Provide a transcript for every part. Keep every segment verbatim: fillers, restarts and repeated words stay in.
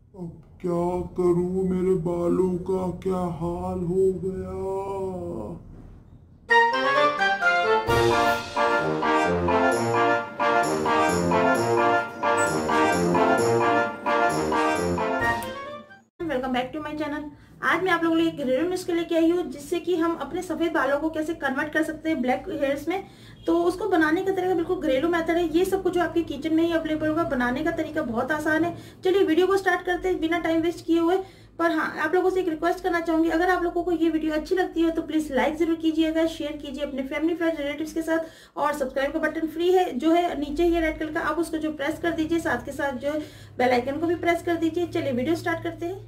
अब क्या करूं, मेरे बालों का क्या हाल हो गया। Welcome back to my channel. आज मैं आप लोगों के लिए एक घरेलू नुस्खे लेके आई हूँ जिससे कि हम अपने सफेद बालों को कैसे कन्वर्ट कर सकते हैं ब्लैक हेयर्स में। तो उसको बनाने का तरीका बिल्कुल घरेलू मेथड है। ये सब कुछ जो आपके किचन में ही अवेलेबल होगा। बनाने का तरीका बहुत आसान है। चलिए वीडियो को स्टार्ट करते हैं बिना टाइम वेस्ट किए हुए। पर हाँ, आप लोगों से एक रिक्वेस्ट करना चाहूंगी, अगर आप लोगों को ये वीडियो अच्छी लगती है तो प्लीज लाइक जरूर कीजिएगा, शेयर कीजिए अपने फैमिली फ्रेंड्स रिलेटिव्स के साथ। और सब्सक्राइब का बटन फ्री है जो है नीचे ही रेड कलर का, आप उसको जो प्रेस कर दीजिए, साथ के साथ जो है बेल आइकन को भी प्रेस कर दीजिए। चलिए वीडियो स्टार्ट करते हैं।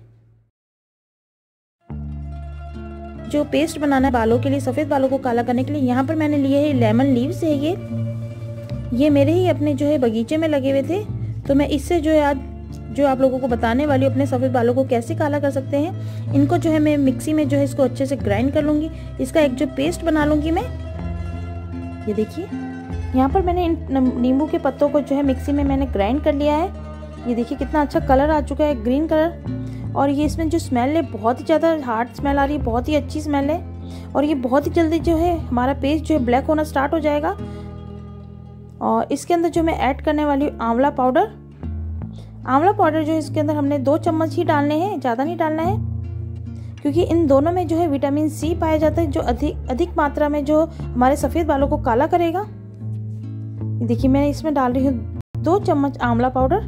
जो पेस्ट बनाना है बालों के लिए, सफ़ेद बालों को काला करने के लिए, यहाँ पर मैंने लिए है लेमन लीव्स है। ये ये मेरे ही अपने जो है बगीचे में लगे हुए थे। तो मैं इससे जो है आज जो आप लोगों को बताने वाली हूँ अपने सफ़ेद बालों को कैसे काला कर सकते हैं। इनको जो है मैं मिक्सी में जो है इसको अच्छे से ग्राइंड कर लूँगी। इसका एक जो पेस्ट बना लूँगी मैं। ये देखिए यहाँ पर मैंने इन नींबू के पत्तों को जो है मिक्सी में मैंने ग्राइंड कर लिया है। ये देखिए कितना अच्छा कलर आ चुका है, ग्रीन कलर। और ये इसमें जो स्मेल है बहुत ही ज़्यादा हार्ड स्मेल आ रही है, बहुत ही अच्छी स्मेल है। और ये बहुत ही जल्दी जो है हमारा पेस्ट जो है ब्लैक होना स्टार्ट हो जाएगा। और इसके अंदर जो मैं ऐड करने वाली हूँ आंवला पाउडर। आंवला पाउडर जो है इसके अंदर हमने दो चम्मच ही डालने हैं, ज़्यादा नहीं डालना है, क्योंकि इन दोनों में जो है विटामिन सी पाया जाता है जो अधिक अधिक मात्रा में जो हमारे सफ़ेद बालों को काला करेगा। देखिए मैं इसमें डाल रही हूँ दो चम्मच आंवला पाउडर।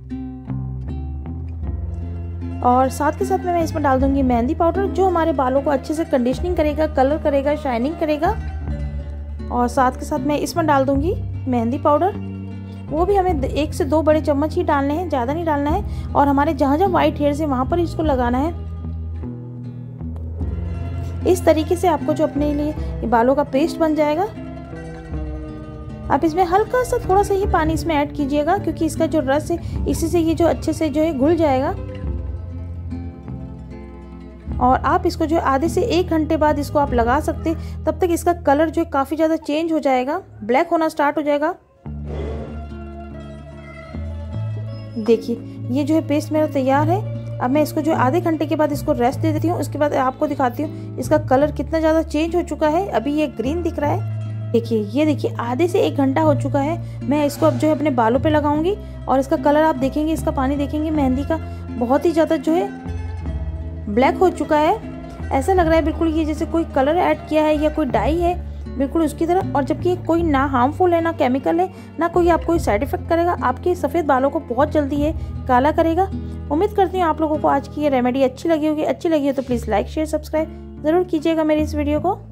और साथ के साथ में मैं इसमें डाल दूंगी मेहंदी पाउडर जो हमारे बालों को अच्छे से कंडीशनिंग करेगा, कलर करेगा, शाइनिंग करेगा। और साथ के साथ मैं इसमें डाल दूंगी मेहंदी पाउडर। वो भी हमें एक से दो बड़े चम्मच ही डालने हैं, ज़्यादा नहीं डालना है। और हमारे जहाँ जहाँ वाइट हेयर्स है वहाँ पर इसको लगाना है। इस तरीके से आपको जो अपने लिए बालों का पेस्ट बन जाएगा। आप इसमें हल्का सा थोड़ा सा ही पानी इसमें ऐड कीजिएगा, क्योंकि इसका जो रस है इसी से ये जो अच्छे से जो है घुल जाएगा। और आप इसको जो है आधे से एक घंटे बाद इसको आप लगा सकते, तब तक इसका कलर जो है काफ़ी ज़्यादा चेंज हो जाएगा, ब्लैक होना स्टार्ट हो जाएगा। देखिए ये जो है पेस्ट मेरा तैयार है। अब मैं इसको जो आधे घंटे के बाद इसको रेस्ट दे देती हूँ। उसके बाद आपको दिखाती हूँ इसका कलर कितना ज़्यादा चेंज हो चुका है। अभी ये ग्रीन दिख रहा है। देखिए ये देखिए आधे से एक घंटा हो चुका है। मैं इसको अब जो है अपने बालों पे लगाऊंगी और इसका कलर आप देखेंगे, इसका पानी देखेंगे मेहंदी का, बहुत ही ज़्यादा जो है ब्लैक हो चुका है। ऐसा लग रहा है बिल्कुल ये जैसे कोई कलर ऐड किया है या कोई डाई है, बिल्कुल उसकी तरह। और जबकि कोई ना हार्मफुल है, ना केमिकल है, ना कोई आपको साइड इफेक्ट करेगा। आपके सफ़ेद बालों को बहुत जल्दी है काला करेगा। उम्मीद करती हूँ आप लोगों को आज की ये रेमेडी अच्छी लगी होगी। अच्छी लगी हो तो प्लीज़ लाइक शेयर सब्सक्राइब ज़रूर कीजिएगा मेरी इस वीडियो को।